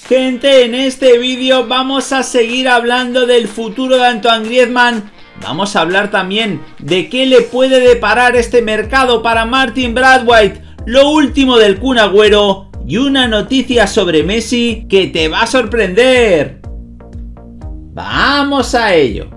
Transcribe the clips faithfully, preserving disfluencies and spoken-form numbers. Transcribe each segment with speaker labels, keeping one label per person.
Speaker 1: Gente, en este vídeo vamos a seguir hablando del futuro de Antoine Griezmann. Vamos a hablar también de qué le puede deparar este mercado para Martin Braithwaite, lo último del Kun Agüero y una noticia sobre Messi que te va a sorprender. ¡Vamos a ello!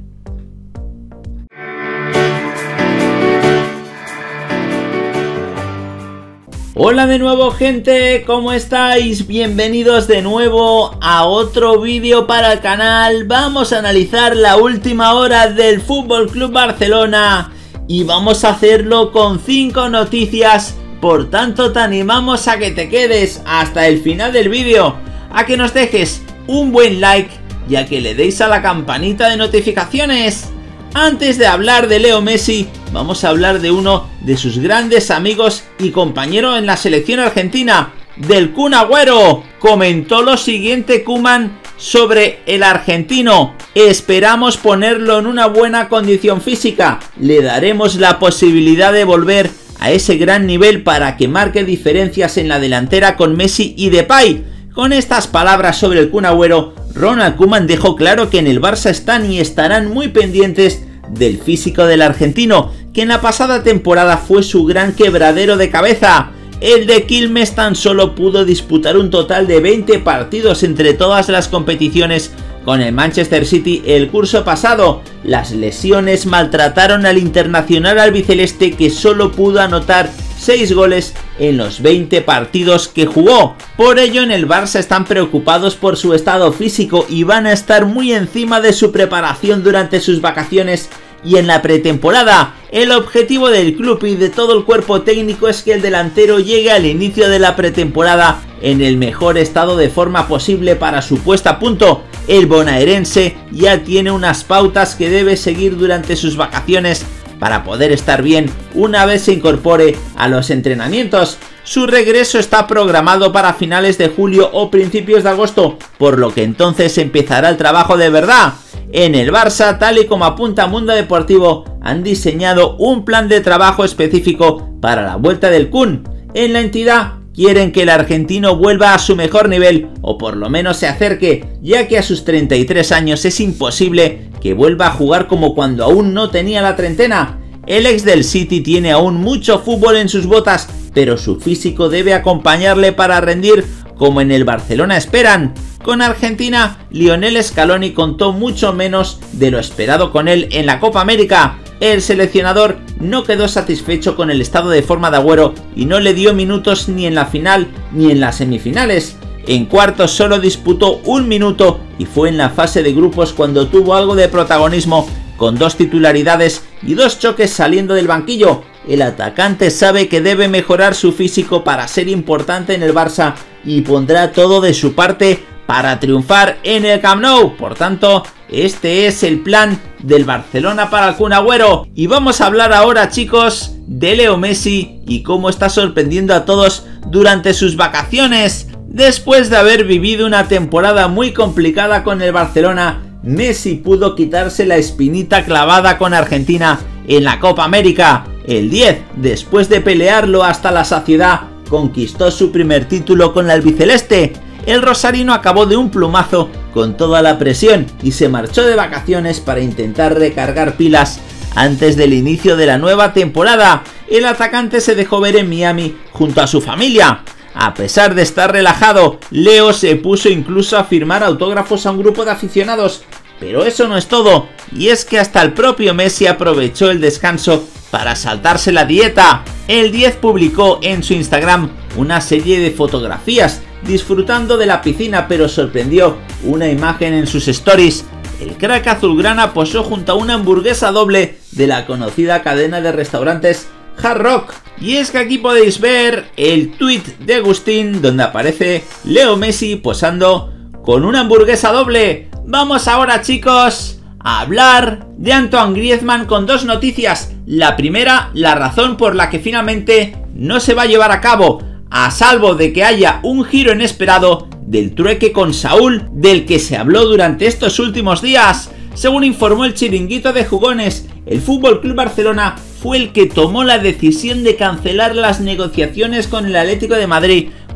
Speaker 1: Hola de nuevo, gente, ¿cómo estáis? Bienvenidos de nuevo a otro vídeo para el canal. Vamos a analizar la última hora del F C Barcelona y vamos a hacerlo con cinco noticias. Por tanto, te animamos a que te quedes hasta el final del vídeo, a que nos dejes un buen like y a que le deis a la campanita de notificaciones. Antes de hablar de Leo Messi, vamos a hablar de uno de sus grandes amigos y compañero en la selección argentina, del Kun Agüero. Comentó lo siguiente Koeman sobre el argentino: esperamos ponerlo en una buena condición física, le daremos la posibilidad de volver a ese gran nivel para que marque diferencias en la delantera con Messi y Depay. Con estas palabras sobre el Kun Agüero, Ronald Koeman dejó claro que en el Barça están y estarán muy pendientes del físico del argentino, que en la pasada temporada fue su gran quebradero de cabeza. El de Quilmes tan solo pudo disputar un total de veinte partidos entre todas las competiciones con el Manchester City el curso pasado. Las lesiones maltrataron al internacional albiceleste, que solo pudo anotar seis goles en los veinte partidos que jugó. Por ello, en el Barça están preocupados por su estado físico y van a estar muy encima de su preparación durante sus vacaciones y en la pretemporada. El objetivo del club y de todo el cuerpo técnico es que el delantero llegue al inicio de la pretemporada en el mejor estado de forma posible para su puesta a punto. El bonaerense ya tiene unas pautas que debe seguir durante sus vacaciones para poder estar bien una vez se incorpore a los entrenamientos. Su regreso está programado para finales de julio o principios de agosto, por lo que entonces empezará el trabajo de verdad. En el Barça, tal y como apunta Mundo Deportivo, han diseñado un plan de trabajo específico para la vuelta del Kun. En la entidad quieren que el argentino vuelva a su mejor nivel, o por lo menos se acerque, ya que a sus treinta y tres años es imposible que vuelva a jugar como cuando aún no tenía la treintena. El ex del City tiene aún mucho fútbol en sus botas, pero su físico debe acompañarle para rendir como en el Barcelona esperan. Con Argentina, Lionel Scaloni contó mucho menos de lo esperado con él en la Copa América. El seleccionador no quedó satisfecho con el estado de forma de Agüero y no le dio minutos ni en la final ni en las semifinales. En cuartos solo disputó un minuto y fue en la fase de grupos cuando tuvo algo de protagonismo, con dos titularidades y dos choques saliendo del banquillo. El atacante sabe que debe mejorar su físico para ser importante en el Barça y pondrá todo de su parte para triunfar en el Camp Nou. Por tanto, este es el plan del Barcelona para el Kun Agüero. Y vamos a hablar ahora, chicos, de Leo Messi y cómo está sorprendiendo a todos durante sus vacaciones. Después de haber vivido una temporada muy complicada con el Barcelona, Messi pudo quitarse la espinita clavada con Argentina en la Copa América. El diez, después de pelearlo hasta la saciedad, conquistó su primer título con la albiceleste. El rosarino acabó de un plumazo con toda la presión y se marchó de vacaciones para intentar recargar pilas antes del inicio de la nueva temporada. El atacante se dejó ver en Miami junto a su familia. A pesar de estar relajado, Leo se puso incluso a firmar autógrafos a un grupo de aficionados. Pero eso no es todo, y es que hasta el propio Messi aprovechó el descanso para saltarse la dieta. El diez publicó en su Instagram una serie de fotografías disfrutando de la piscina, pero sorprendió una imagen en sus stories. El crack azulgrana posó junto a una hamburguesa doble de la conocida cadena de restaurantes Hard Rock. Y es que aquí podéis ver el tweet de Agustín donde aparece Leo Messi posando con una hamburguesa doble. Vamos ahora, chicos, a hablar de Antoine Griezmann con dos noticias. La primera, la razón por la que finalmente no se va a llevar a cabo, a salvo de que haya un giro inesperado del trueque con Saúl del que se habló durante estos últimos días. Según informó el Chiringuito de Jugones, el F C Barcelona fue el que tomó la decisión de cancelar las negociaciones con el Atlético de Madrid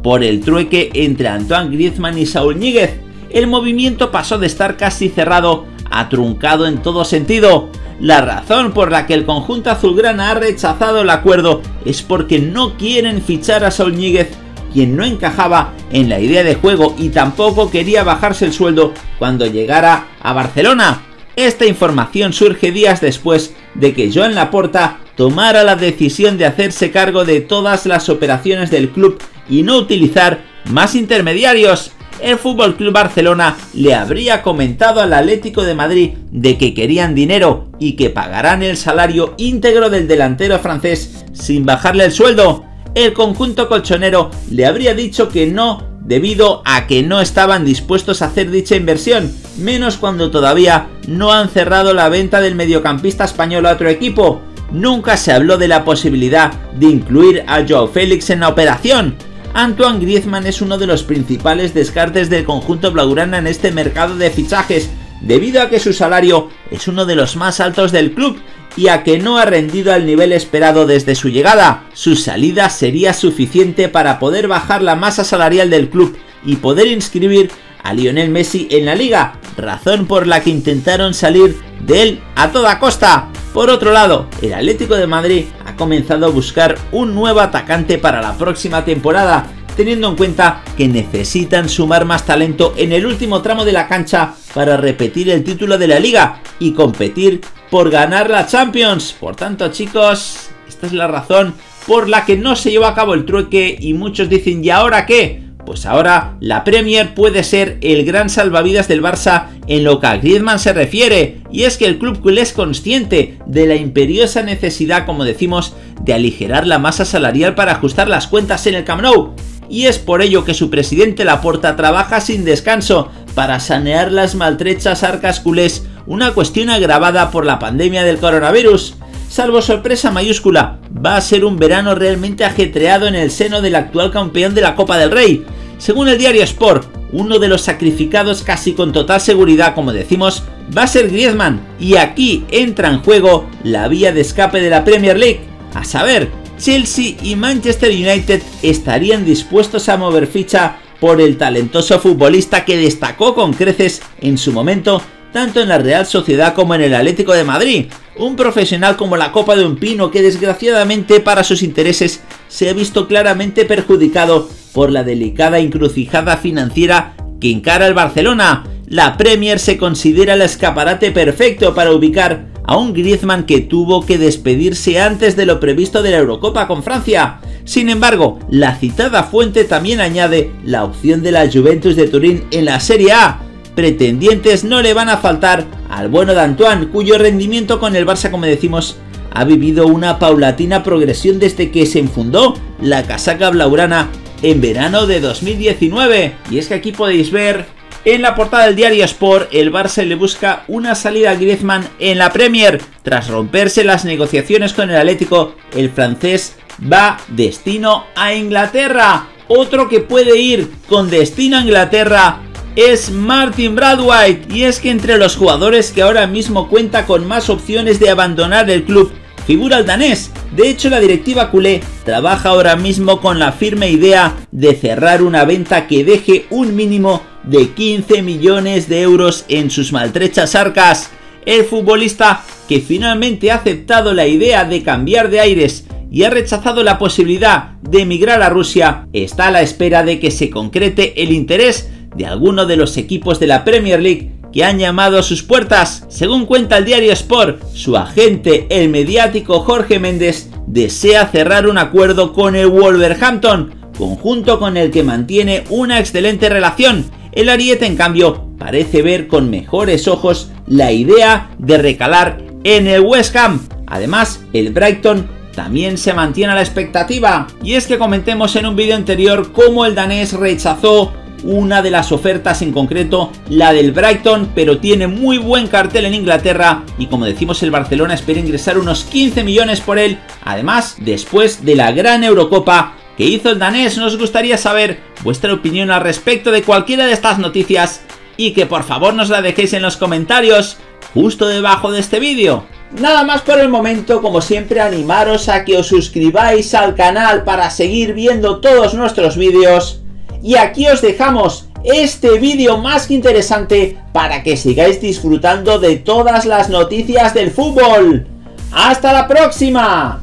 Speaker 1: por el trueque entre Antoine Griezmann y Saúl Ñíguez. El movimiento pasó de estar casi cerrado a truncado en todo sentido. La razón por la que el conjunto azulgrana ha rechazado el acuerdo es porque no quieren fichar a Saúl Ñíguez, quien no encajaba en la idea de juego y tampoco quería bajarse el sueldo cuando llegara a Barcelona. Esta información surge días después de que Joan Laporta tomara la decisión de hacerse cargo de todas las operaciones del club y no utilizar más intermediarios. El F C Barcelona le habría comentado al Atlético de Madrid de que querían dinero y que pagarán el salario íntegro del delantero francés sin bajarle el sueldo. El conjunto colchonero le habría dicho que no, debido a que no estaban dispuestos a hacer dicha inversión, menos cuando todavía no han cerrado la venta del mediocampista español a otro equipo. Nunca se habló de la posibilidad de incluir a Joao Félix en la operación. Antoine Griezmann es uno de los principales descartes del conjunto blaugrana en este mercado de fichajes, debido a que su salario es uno de los más altos del club y a que no ha rendido al nivel esperado desde su llegada. Su salida sería suficiente para poder bajar la masa salarial del club y poder inscribir a Lionel Messi en la liga, razón por la que intentaron salir de él a toda costa. Por otro lado, el Atlético de Madrid ha comenzado a buscar un nuevo atacante para la próxima temporada, teniendo en cuenta que necesitan sumar más talento en el último tramo de la cancha para repetir el título de la liga y competir por ganar la Champions. Por tanto, chicos, esta es la razón por la que no se llevó a cabo el trueque y muchos dicen, ¿y ahora qué? Pues ahora la Premier puede ser el gran salvavidas del Barça en lo que a Griezmann se refiere, y es que el club culé es consciente de la imperiosa necesidad, como decimos, de aligerar la masa salarial para ajustar las cuentas en el Camp Nou, y es por ello que su presidente Laporta trabaja sin descanso para sanear las maltrechas arcas culés, una cuestión agravada por la pandemia del coronavirus. Salvo sorpresa mayúscula, va a ser un verano realmente ajetreado en el seno del actual campeón de la Copa del Rey. Según el diario Sport, uno de los sacrificados casi con total seguridad, como decimos, va a ser Griezmann, y aquí entra en juego la vía de escape de la Premier League. A saber, Chelsea y Manchester United estarían dispuestos a mover ficha por el talentoso futbolista que destacó con creces en su momento tanto en la Real Sociedad como en el Atlético de Madrid. Un profesional como la copa de un pino que desgraciadamente para sus intereses se ha visto claramente perjudicado por la delicada encrucijada financiera que encara el Barcelona. La Premier se considera el escaparate perfecto para ubicar a un Griezmann que tuvo que despedirse antes de lo previsto de la Eurocopa con Francia. Sin embargo, la citada fuente también añade la opción de la Juventus de Turín en la Serie A. Pretendientes no le van a faltar al bueno de Antoine, cuyo rendimiento con el Barça, como decimos, ha vivido una paulatina progresión desde que se enfundó la casaca blaugrana en verano de dos mil diecinueve. Y es que aquí podéis ver en la portada del diario Sport, el Barça le busca una salida a Griezmann en la Premier. Tras romperse las negociaciones con el Atlético, el francés va destino a Inglaterra. Otro que puede ir con destino a Inglaterra es Martin Braithwaite, y es que entre los jugadores que ahora mismo cuenta con más opciones de abandonar el club figura el danés. De hecho, la directiva culé trabaja ahora mismo con la firme idea de cerrar una venta que deje un mínimo de quince millones de euros en sus maltrechas arcas. El futbolista, que finalmente ha aceptado la idea de cambiar de aires y ha rechazado la posibilidad de emigrar a Rusia, está a la espera de que se concrete el interés de alguno de los equipos de la Premier League que han llamado a sus puertas. Según cuenta el diario Sport, su agente, el mediático Jorge Méndez, desea cerrar un acuerdo con el Wolverhampton, conjunto con el que mantiene una excelente relación. El ariete, en cambio, parece ver con mejores ojos la idea de recalar en el West Ham. Además, el Brighton también se mantiene a la expectativa, y es que comentemos en un vídeo anterior cómo el danés rechazó una de las ofertas, en concreto la del Brighton, pero tiene muy buen cartel en Inglaterra y, como decimos, el Barcelona espera ingresar unos quince millones por él. Además, después de la gran Eurocopa que hizo el danés, nos gustaría saber vuestra opinión al respecto de cualquiera de estas noticias y que por favor nos la dejéis en los comentarios justo debajo de este vídeo. Nada más por el momento, como siempre animaros a que os suscribáis al canal para seguir viendo todos nuestros vídeos. Y aquí os dejamos este vídeo más que interesante para que sigáis disfrutando de todas las noticias del fútbol. ¡Hasta la próxima!